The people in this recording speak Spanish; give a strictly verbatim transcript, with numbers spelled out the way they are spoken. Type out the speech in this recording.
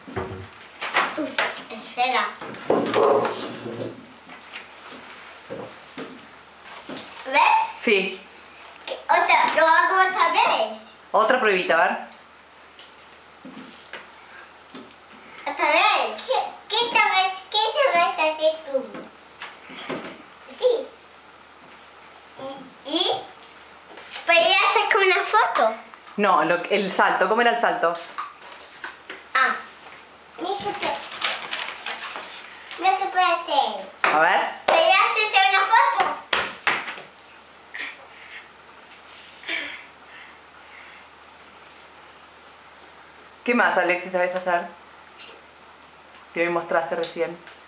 Uy, espera. ¿Ves? Sí. Otra, lo hago otra vez. Otra pruebita, a ver. Otra vez. ¿Qué, qué sabes, qué sabes hacer tú? Sí. ¿Y? ¿Y? Pues ya saco una foto. No, lo- el salto. ¿Cómo era el salto? Ah. Mira qué puede, mira qué puede hacer. A ver. Pues ya se hace una foto. ¿Qué más, Alexis, sabes hacer? Que me mostraste recién.